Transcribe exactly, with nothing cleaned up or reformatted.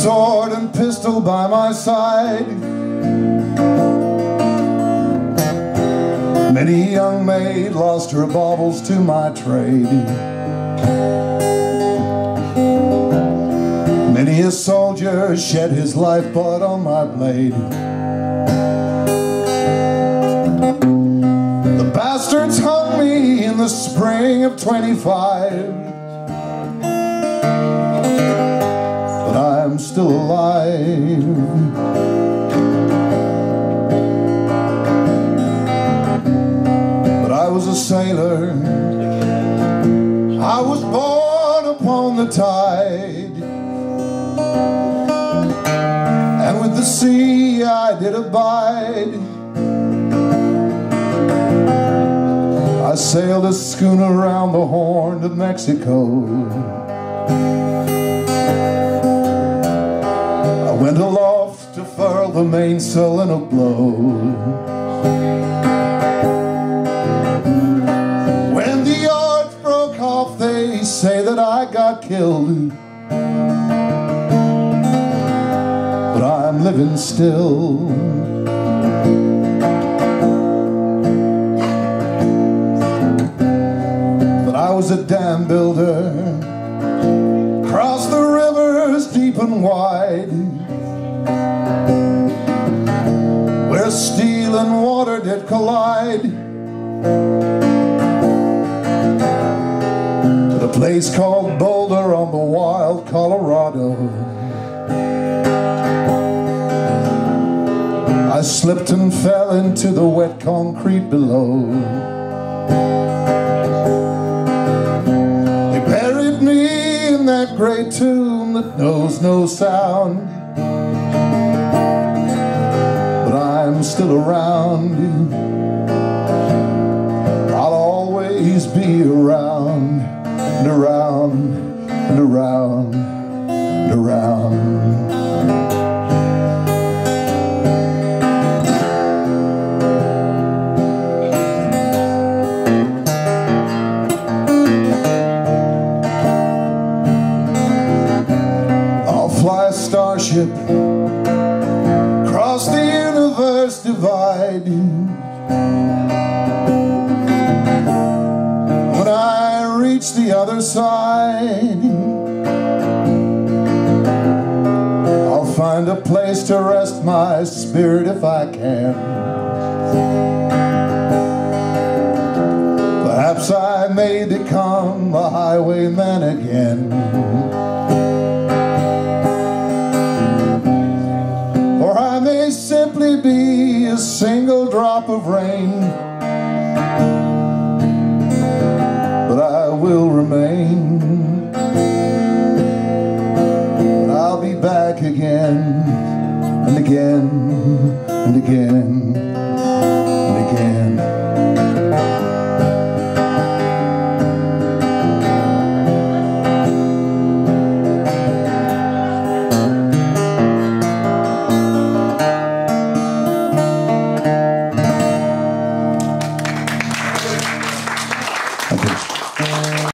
sword and pistol by my side. Many a young maid lost her baubles to my trade. Many a soldier shed his lifeblood on my blade. The bastards hung me in the spring of twenty-five, but I'm still alive. But I was a sailor, I was born upon the tide, and with the sea I did abide. I sailed a schooner around the Horn of Mexico. I went aloft to furl the mainsail in a blow. When the yards broke off, they say that I got killed, but I'm living still. I was a dam builder, crossed the rivers deep and wide, where steel and water did collide, at a place called Boulder on the wild Colorado. I slipped and fell into the wet concrete below. That great tomb that knows no sound, but I'm still around. I'll always be around and around and around and around. Fly a starship, cross the universe divide. When I reach the other side, I'll find a place to rest my spirit if I can. Perhaps I may become a highwayman again. Or I may simply be a single drop of rain, but I will remain. But I'll be back again and again and again.